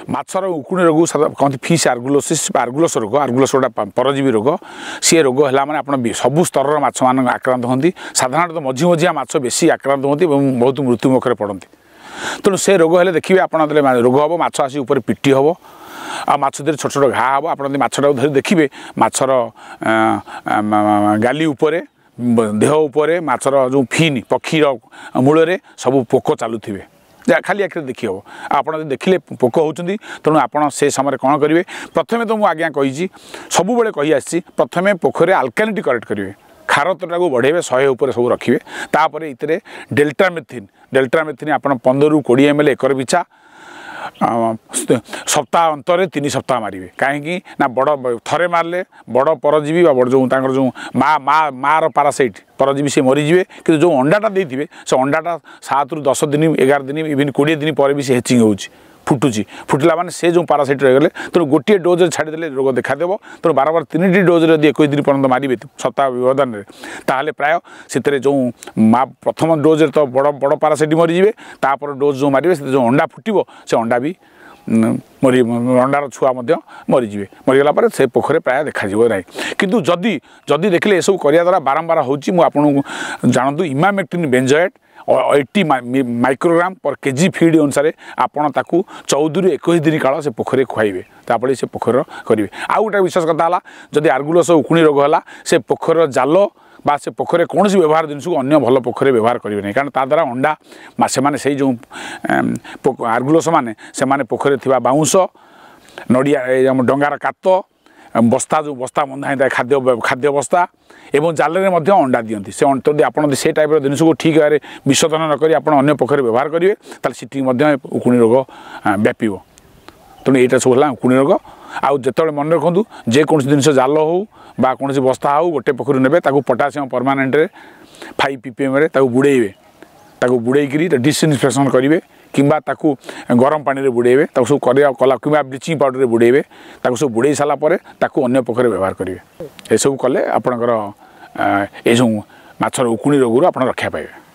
माछर उकुणी रोग कहते फिश आर्गुलोसिस आर्गुलोस रोग आर्गुलोस गोटा परजीवी रोग सी रोग है मैंने आप सबू स्तर माछ मान आक्रांत होती साधारणतः मझी मझिया माछ बेसी आक्रांत होती बहुत मृत्यु मुखर पड़ती तेणु से रोग है देखिए आप रोग हम माछ आसी ऊपर पिटी हम आ माछ छोट छोट घा हम आप माछटा धरी देखिए माछर गाली उपरे देह उपरे माछर जो फिन पक्षीर मूल सब पोक चलुवे खाली आखिर देखी हम आप देखिले पोक होती तेणु आप से समय कौन करेंगे प्रथमे तो मुझे आज्ञा कही सब बेले कही आसी प्रथमे पोखर आल्कालिनिटी करेक्ट करेंगे खारतटा को बढ़ेबे 100 ऊपर सब रखिए तापर इतने डेल्टामेथिन आप 15 ରୁ 20 ml एकर पिछा सप्ताह अंतर 3 सप्ताह मारे कहीं ना बड़ थरे मारे बड़ परजीवी बड़ जो जो मार पारासाइट परजीवी से मरीजे कि जो अंडाटा देते से अंडाटा 7 ରୁ 10 दिन 11 दिन इवन 20 दिन पर भी हेचिंग हो फुटुची फुटिला माने से जो पारासाइट रहीगले तेणु गोटे डोज छाड़देले रोग देखादेव तेणु बार बार 3टी डोज यदि 21 दिन पर्यटन मारे सप्ताह व्यवधान में ताहले प्राय से जो प्रथम डोज तो बड़ बड़ पारासाइट मरीजे तापर डोज जो मारे जो अंडा फुटब से अंडा भी मरी अंडार छुआ मरीजे मरीगला से पोखरे प्राय देखा ना किंतु जदि जदि देखले ये सब करिया द्वारा बारंबार होची मु आपन जानतु emamectin benzoate 80 microgram per KG feed अनुसार आपड़ ताकू 14 ରୁ 21 दिन काल से पोखरे खुआइबे तापर से पोखर करेंगे आउ गोटे विशेष कथा है जदि आर्गुलोस उकुणी रोग है से पोखर जाल बा से पोखरे कौन व्यवहार जिनस को अन्य भल पोखरे व्यवहार करेंगे नहीं कारण ताद्वारा अंडा से जो आर्गुलोस मैंने पोखरे थी बाउंस नड़िया डंगार कात बस्ता जो बस्ता बंधा होता है खाद्य बस्ता एवं जाल में अंडा दिखती से आपड़ से टाइप जिनस को ठीक भाव विशोधन नक अन्य पोखरे व्यवहार करेंगे ताल सीटी उकुणी रोग व्यापीब तेणु यहाँ सब है उकुणी रोग आउ जो मन रखु जेको जिनस जाल हो बा कौन बस्ता हो गोटे पोखरी ने पोटासियम परमानेंट 5 ppm बुड़े बुड़ेकरी डिसइनफेक्शन करेंगे किंबा ताकू गरम पानी रे बुड़ेबे ताकू सब कला किंबा ब्लीचिंग पाउडर रे बुड़ेबे ताकू सब बुड़े साला परे ताकू अन्य पोखरे व्यवहार करेंगे ये सब कले आपणकर ए जो माछर उकुणी रोग आपण रक्षा पाइबे।